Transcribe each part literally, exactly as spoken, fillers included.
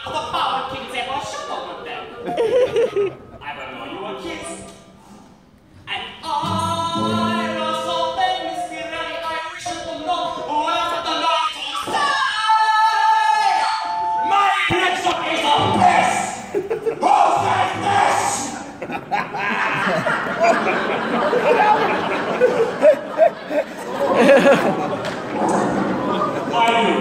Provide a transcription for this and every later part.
the power kids ever shut up with them. I will know you were kids. And I was so famous, Pirelli, I wish you to know where the North Side. My prediction is on this. Who says this? Why you?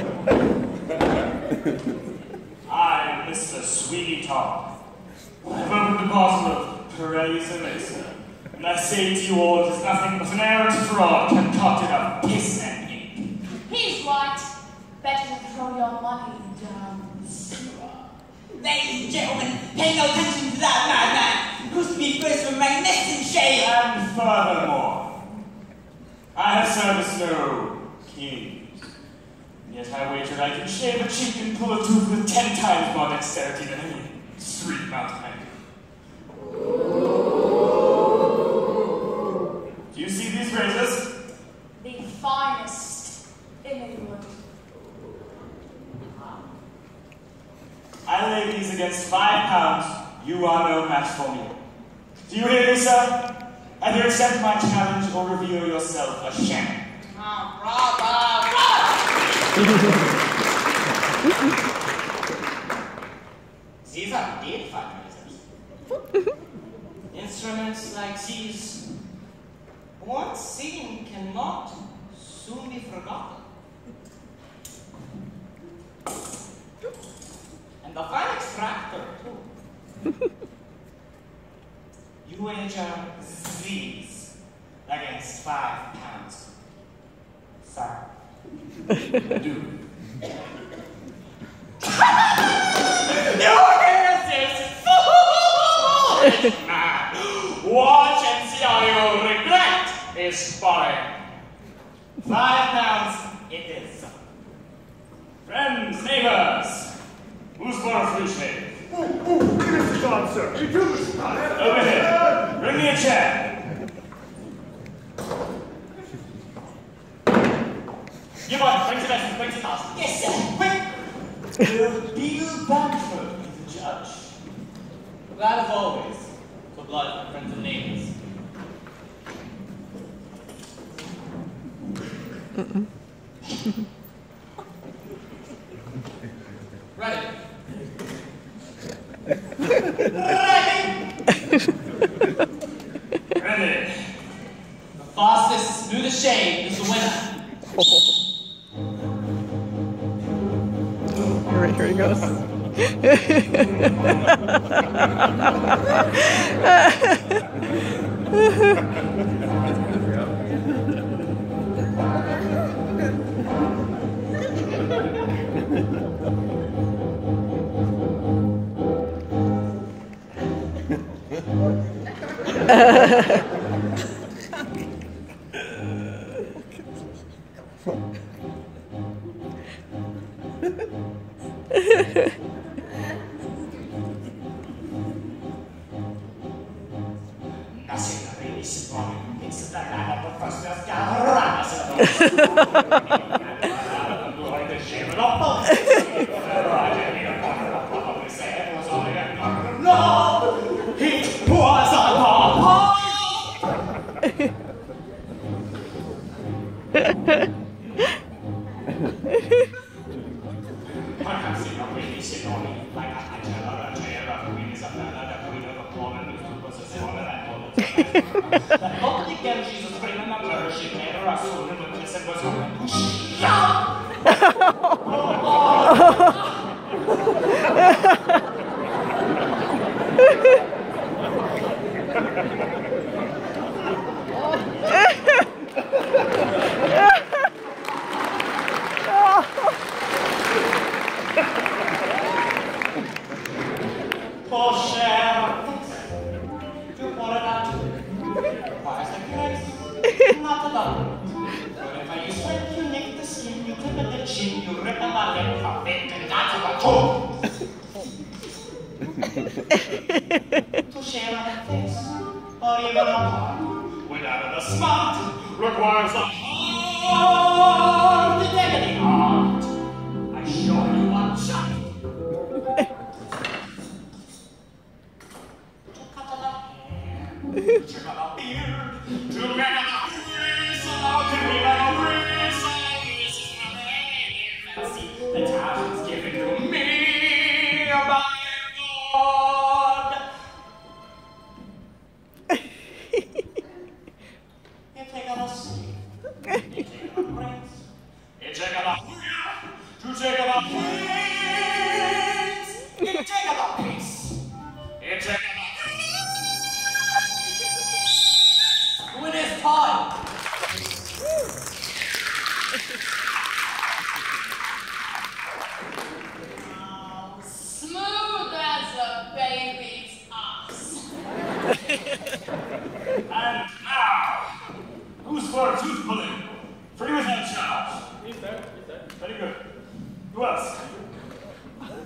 I'm Mister Sweetie Top. I've opened the bottle of Pirelli's Elixir, and I say to you all, it is nothing but an errant fraud concocted of piss and ink. He's right. Better than throw your money down the sewer. Ladies and gentlemen, pay no attention to that madman. Who's to be first for magnificent shade? And furthermore, I have serviced no kings, and yet I wager I can shave a cheek and pull a tooth with ten times more dexterity than any street mountain man. Do you see these razors? The finest in England. I lay these against five pounds. You are no match for me. Do you hear me, sir? Either accept my challenge or reveal yourself a sham. Ah, bravo, bravo! These are indeed fine razors. Instruments like these, once seen, cannot soon be forgotten. And a fine extractor, too. You wager these against five pounds. Sir. Do. You hear this foolish man? Watch and see how your regret is spoiled. Five pounds it is. Friends, neighbors, who's for a free shave? Oh, oh, give us a shot, sir. You do this shot. Over here. Bring me a chair. You want twenty lessons, twenty thousand. Yes, sir. Quick! Will Bill Bamford be the judge? Glad as always to oblige my friends and neighbors. Ready. Ready. Ready. The fastest, smoothest shave is the winner. Here, here he goes. No! It was a papa! To share on a face, or even a heart, Without the smart requires a heart. the dignity heart. I show you one shot.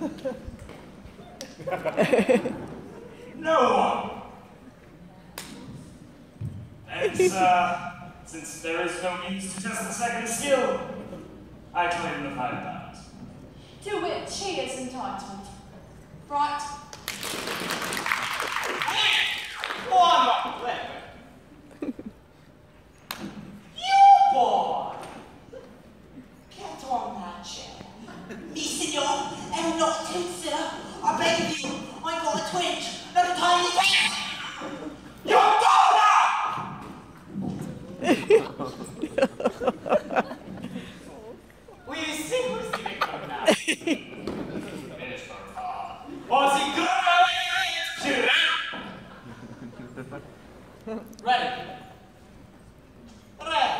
No one. And, uh, since there is no means to test the second skill, I claim the five pounds. To which he is entitled. Right? One more clever. You boy! Get on that chair. Me, senor, am not tin, sir. I beg of you, I got a twinge, not a tiny thing. Your daughter! Will you sing or sing it from now? Finish for far. Was it good? Ready. Ready.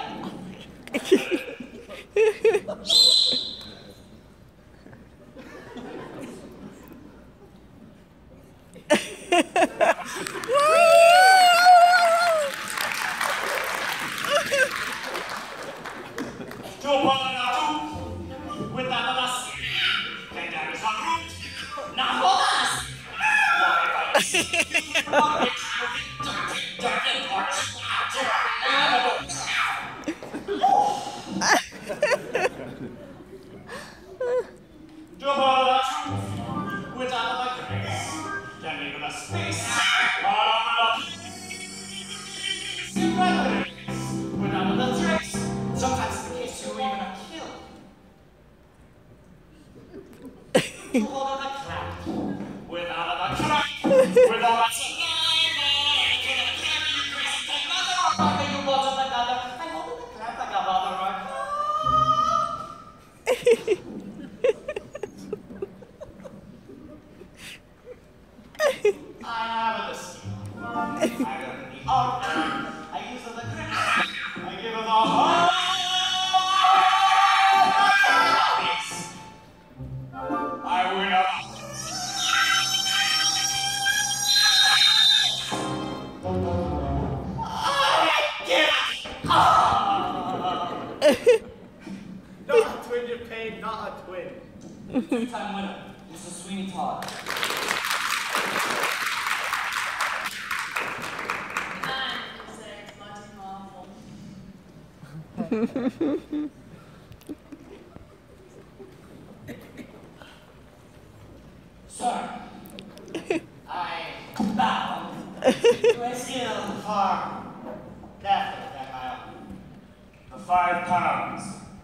Two-time winner, Mister Sweeney Todd. And considered mighty marvel. Sir, I bow to a skill far better than my own. The five pounds.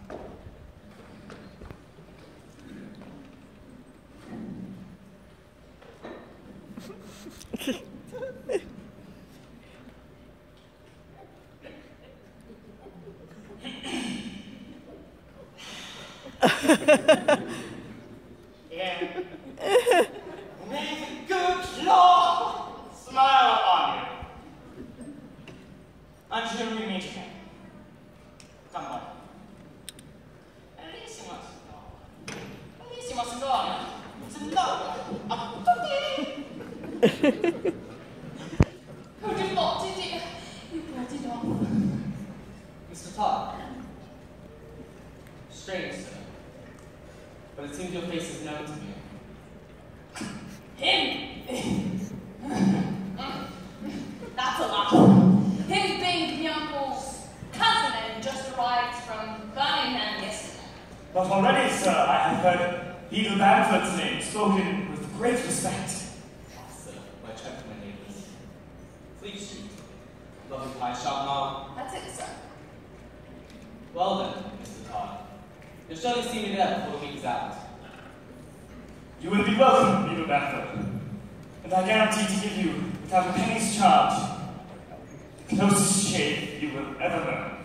Yeah. May the good Lord smile upon you. Until we meet again. Come on. At least you must go. At least you must go. It's a no. Who did not did it? You bloody dog. Mister Todd. Strange, sir. But it seems your face is known to me. Him? That's a lot. Him being the uncle's cousin and just arrived from Birmingham yesterday. But already, sir, I have heard Eagle Bamford's name spoken with great respect. Ah, sir, my gentleman neighbors. Fleet Street. Lovely pie shop now. That's it, sir. Well then, Mister Todd. You'll surely see me there before the week is out. You will be welcome, Eagle Bamford. And I guarantee to give you, without a penny's charge, the closest shave you will ever learn.